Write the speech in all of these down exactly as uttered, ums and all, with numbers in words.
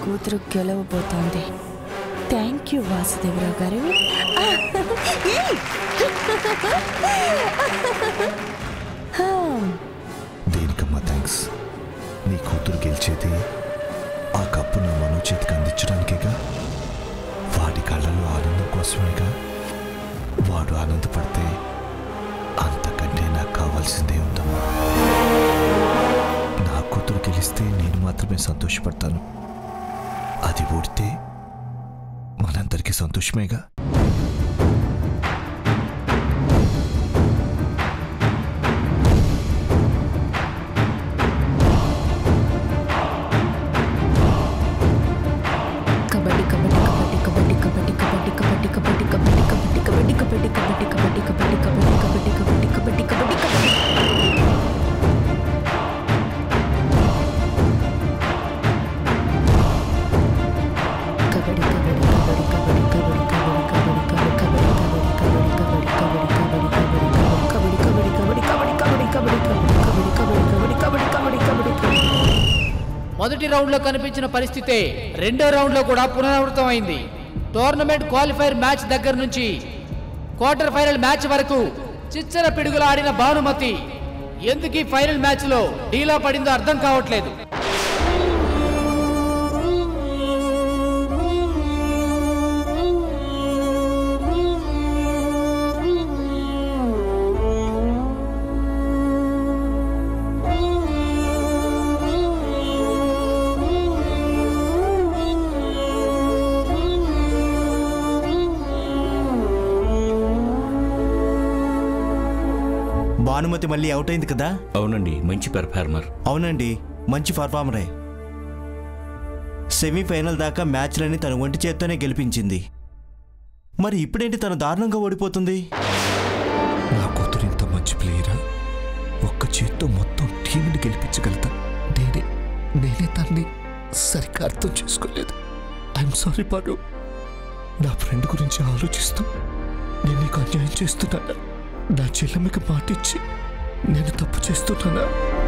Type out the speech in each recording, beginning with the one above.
కూతురు గెలవబోతోంది. Thank you Vasudevarao గారు. దేనికమ్మా థ్యాంక్స్? నీ కూతురు గెలిచేది ఆ కప్పు నా మనో చేతికి అందించడానికేగా. వాడి కళ్ళలో ఆనందం కోసమేగా. వాడు ఆనందపడితే అంతకంటే నాకు కావాల్సిందే ఉందమ్మా. నా కూతురు గెలిస్తే నేను మాత్రమే సంతోషపడతాను. అది ఓడితే మనందరికీ సంతోషమేగా. మొదటి రౌండ్ లో కనిపించిన పరిస్థితే రెండో రౌండ్ లో కూడా పునరావృతం అయింది. టోర్నమెంట్ క్వాలిఫైర్ మ్యాచ్ దగ్గర నుంచి క్వార్టర్ ఫైనల్ మ్యాచ్ వరకు చిచ్చర పిడుగులు ఆడిన భానుమతి ఎందుకు ఈ ఫైనల్ మ్యాచ్ లో డీలా పడిందో అర్థం కావట్లేదు. భానుమతి మళ్ళీ అవుట్ అయింది కదా? అవునండి, మంచి పెర్ఫార్మర్. అవునండి, మంచి పర్ఫార్మరే. సెమీఫైనల్ దాకా మ్యాచ్లని తన ఒంటి చేత్తోనే గెలిపించింది. మరి ఇప్పుడేంటి తను దారుణంగా ఓడిపోతుంది? నా కూతురు ఇంత మంచి ప్లేయరా? ఒక్క చేత్తో మొత్తం టీంని గెలిపించగలుగుతా. నేనే నేనే తన్ని సరిగ్గా అర్థం చేసుకోలేదు. ఐఎమ్ సారీ పాడు. నా ఫ్రెండ్ గురించి ఆలోచిస్తూ నేను నీకు అన్యాయం చేస్తున్నానా? నా చెల్లెమ్మకి మాటిచ్చి నేను తప్పు చేస్తున్నానా?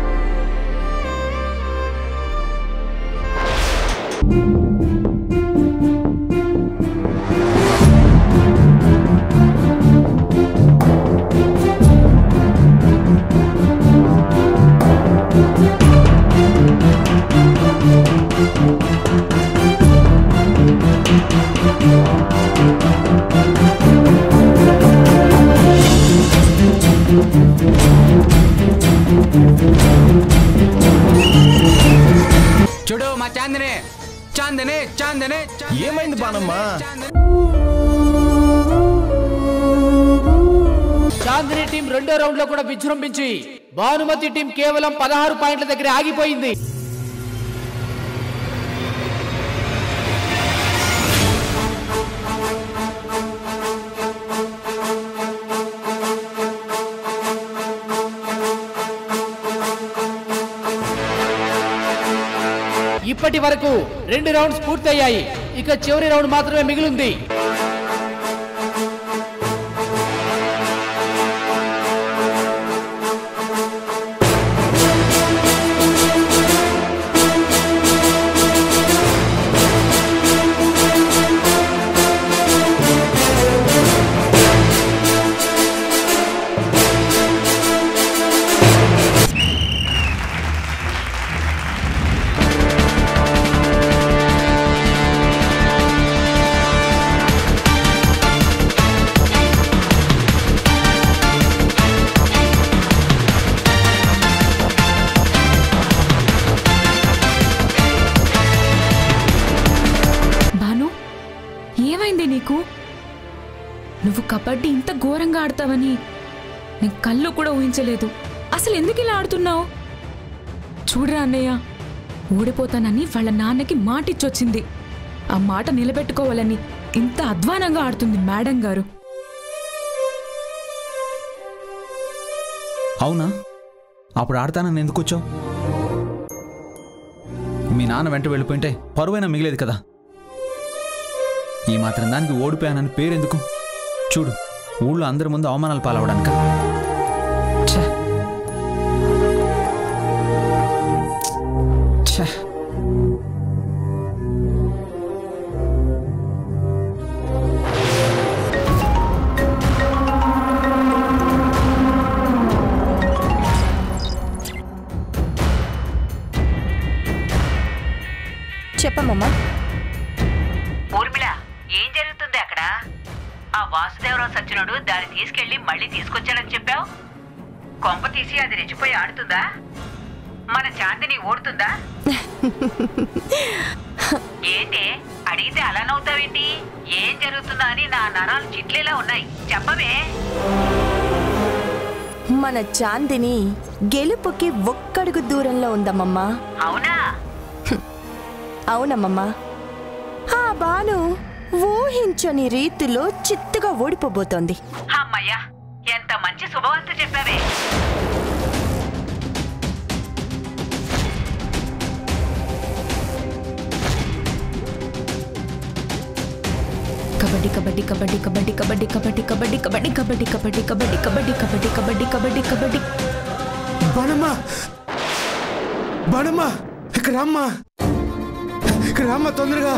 చూడు మా చాందనే చాందనే చాందనే ఏమైంది బానమ్మా? చాందిని టీం రెండో రౌండ్ లో కూడా విజృంభించి భానుమతి టీం కేవలం పదహారు పాయింట్ల దగ్గర ఆగిపోయింది. ఇప్పటి వరకు రెండు రౌండ్స్ పూర్తయ్యాయి. ఇక చివరి రౌండ్ మాత్రమే మిగిలింది. నువ్వు కబడ్డీ ఇంత ఘోరంగా ఆడతావని నేను కళ్ళు కూడా ఊహించలేదు. అసలు ఎందుకు ఇలా ఆడుతున్నావు? చూడరా అన్నయ్య, ఓడిపోతానని వాళ్ళ నాన్నకి మాటిచ్చొచ్చింది. ఆ మాట నిలబెట్టుకోవాలని ఇంత అధ్వానంగా ఆడుతుంది మేడం గారు. అవునా? అప్పుడు ఆడతానని ఎందుకు వచ్చావు? మీ నాన్న వెంట వెళ్ళిపోయింటే పరువైనా మిగిలేదు కదా. ఈ మాత్రం దానికి ఓడిపోయానని పేరెందుకు? చూడు, ఊళ్ళో అందరి ముందు అవమానాలు పాలవడానిక? వాసుదేవరావు సచ్చినోడు దాన్ని తీసుకెళ్లి మళ్ళీ తీసుకొచ్చాడని చెప్పావు. కొంప తీసి అది రెచ్చిపోయి ఆడుతుందా? మన చాందిని ఓడుతుందా? ఏంటి అడిగితే అలా నవ్వుతావేంటి? ఏం జరుగుతుందా అని నా నరాలు చిట్లేలా ఉన్నాయి, చెప్పవే. మన చాందిని గెలుపుకి ఒక్కడుగు దూరంలో ఉందమ్మమ్మా. అవునా? అవునమ్మమ్మా. ఆ బాను ఊహించని రీతిలో చిత్తుగా ఓడిపోబోతోంది. అమ్మయ్యా, ఎంత మంచి శుభవార్త చెప్పావే. కబడ్డీ కబడ్డీ కబడ్డీ కబడ్డీ కబడ్డీ కబడ్డీ కబడ్డీ కబడ్డీ కబడ్డీ కబడ్డీ కబడ్డీ కబడ్డీ కబడ్డీ కబడ్డీ కబడ్డీ కబడ్డీ. బాణమ్మా, బాణమ్మా, ఇక్కడ రామ్మా, ఇక్కడ రామ్మా తొందరగా.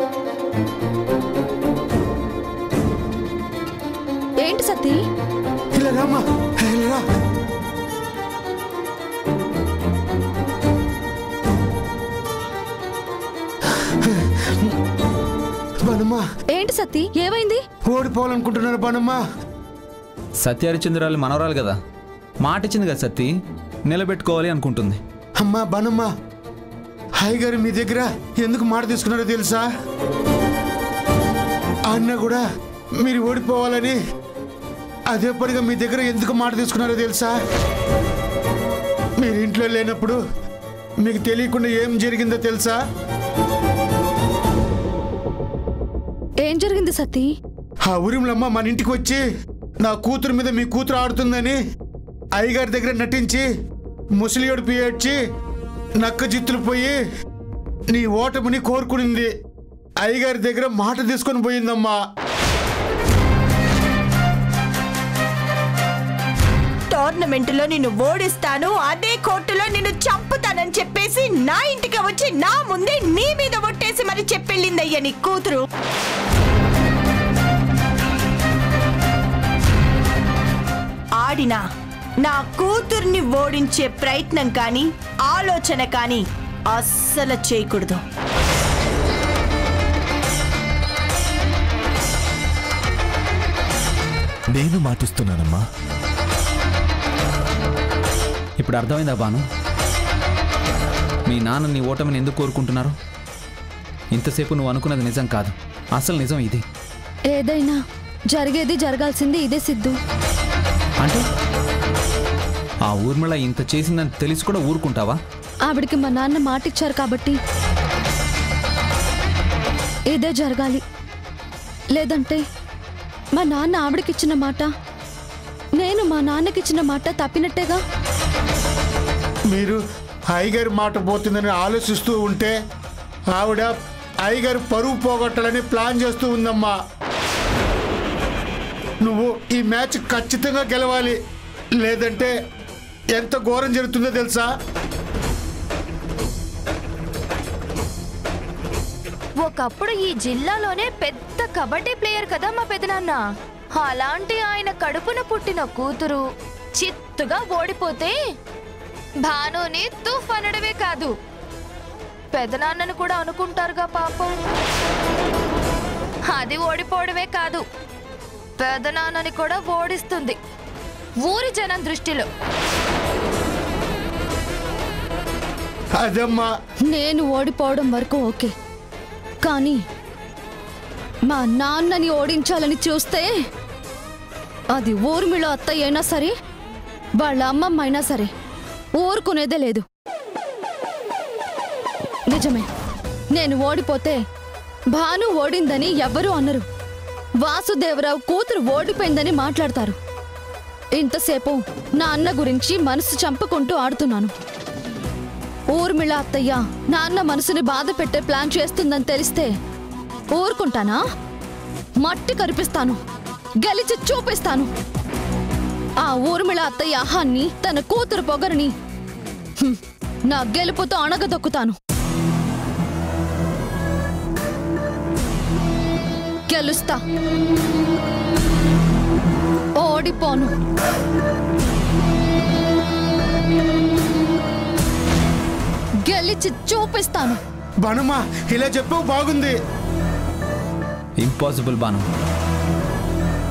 ఏంటి సతీ? ఇలా రామ్మా, ఇలా రా. బాణమ్మా. ఏంటి సతీ, ఏమైంది? ఓడిపోవాలనుకుంటున్నాను బాణమ్మా. సత్యహరిచంద్రాలు మనవరాలు కదా, మాట ఇచ్చింది కదా సత్తి, నిలబెట్టుకోవాలి అనుకుంటుంది. అమ్మా బాణమ్మా, హాయ్ గారు మీ దగ్గర ఎందుకు మాట తీసుకున్నారో తెలుసా? అన్న కూడా మీరు ఓడిపోవాలని అదే పడిగా మీ దగ్గర ఎందుకు మాట తీసుకున్నారో తెలుసా? మీరు ఇంట్లో లేనప్పుడు మీకు తెలియకుండా ఏం జరిగిందో తెలుసా? ఏం జరిగింది సతీ? ఆ ఊరిములమ్మ మన ఇంటికి వచ్చి నా కూతురు మీద మీ కూతురు ఆడుతుందని అయ్యగారి దగ్గర నటించి ముసలియోడు పియడ్చి నక్క జిత్తులు పోయి నీ ఓటమిని కోరుకునింది. అయ్యగారి దగ్గర మాట తీసుకొని పోయిందమ్మా. టోర్నమెంట్లో నిన్ను ఓడిస్తాను, అదే కోర్టులో నిన్ను చంపుతానని చెప్పేసి నా ఇంటికి వచ్చి నా ముందే నీ మీద ఒట్టేసి మరి చెప్పెళ్ళిందయ్యా నీ కూతురు. ఆడినా నా కూతుర్ని ఓడించే ప్రయత్నం కానీ ఆలోచన కానీ అస్సలు చేయకూడదు. నేను మాటిస్తున్నానమ్మా. ఇప్పుడు అర్థమైందా బాను? మీ నాన్న నీ ఓటమిని ఎందుకు కోరుకుంటున్నారు? ఇంతసేపు నువ్వు అనుకున్నది నిజం కాదు, అసలు నిజం ఇది. ఏదైనా జరిగేది జరగాల్సింది ఇదే సిద్ధు. అంటే ఆ ఊర్మిళ ఇంత చేసిందని తెలిసి కూడా ఊరుకుంటావా? ఆవిడికి మా నాన్న మాట ఇచ్చారు కాబట్టి ఇదే జరగాలి. లేదంటే మా నాన్న ఆవిడకిచ్చిన మాట, నేను మా నాన్నకిచ్చిన మాట తప్పినట్టేగా. మీరు అయ్యగారి మాట పోతుందని ఆలోచిస్తూ ఉంటే ఆవిడ అయ్యగారు పరువు పోగొట్టాలని ప్లాన్ చేస్తూ ఉందమ్మా. నువ్వు ఈ మ్యాచ్ ఖచ్చితంగా గెలవాలి, లేదంటే ఎంత ఘోరం జరుగుతుందో తెలుసా? ఒకప్పుడు ఈ జిల్లాలోనే పెద్ద కబడ్డీ ప్లేయర్ కదా మా పెదనాన్న. అలాంటి ఆయన కడుపున పుట్టిన కూతురు చిత్తుగా ఓడిపోతే భానుని తుఫనడమే కాదు, పెదనాన్నను కూడా అనుకుంటారుగా పాపం. అది ఓడిపోవడమే కాదు, పెదనాన్నని కూడా ఓడిస్తుంది ఊరి జనం దృష్టిలో. అదమ్మా, నేను ఓడిపోవడం వరకు ఓకే, కానీ మా నాన్నని ఓడించాలని చూస్తే అది ఊర్మిళ అత్తయ్య అయినా సరే, వాళ్ళ అమ్మమ్మ అయినా సరే ఊరుకునేదే లేదు. నిజమే, నేను ఓడిపోతే భాను ఓడిందని ఎవ్వరూ అనరు. వాసుదేవరావు కూతురు ఓడిపోయిందని మాట్లాడతారు. ఇంతసేపు నా అన్న గురించి మనసు చంపుకుంటూ ఆడుతున్నాను. ఊర్మిళ అత్తయ్య నాన్న మనసుని బాధ పెట్టే ప్లాన్ చేస్తుందని తెలిస్తే ఊరుకుంటానా? మట్టి కరిపిస్తాను, గెలిచి చూపిస్తాను. ఆ ఊర్మిళ అత్తయ్య అహాన్ని, తన కూతురు పొగరుని హ్మ్, నా గెలుపుతో అణగదొక్కుతాను. గెలుస్తా, ఓడిపోను. గెలిచి చూపిస్తాను. బానుమా, ఇలా చెప్పు బాగుంది. ఇంపాసిబుల్ బాను.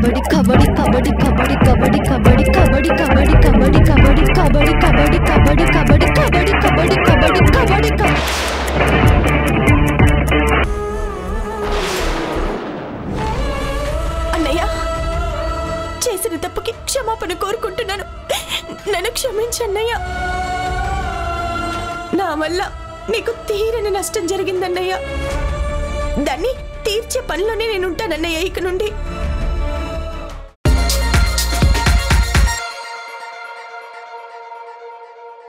కబడ్డీ కబడ్డీ కబడ్డీ కబడ్డీ కబడ్డీ కబడ్డీ కబడ్డీ కబడ్డీ కబడ్డీ కబడ్డీ కబడ్డీ కబడ్డీ కబడ్డీ కబడ్డీ కబడ్డీ కబడ్డీ కబడ్డీ కబడ్డీ కబడ్డీ అన్నయ్య చేసిన తప్పుకి క్షమాపణ కోరుకుంటున్నాను. నన్ను క్షమించన్నయ్య. నా వల్ల నీకు తీరని నష్టం జరిగిందన్నయ్య. దాన్ని తీర్చే పనిలోనే నేను ఉంటానన్నయ్య ఇక నుండి.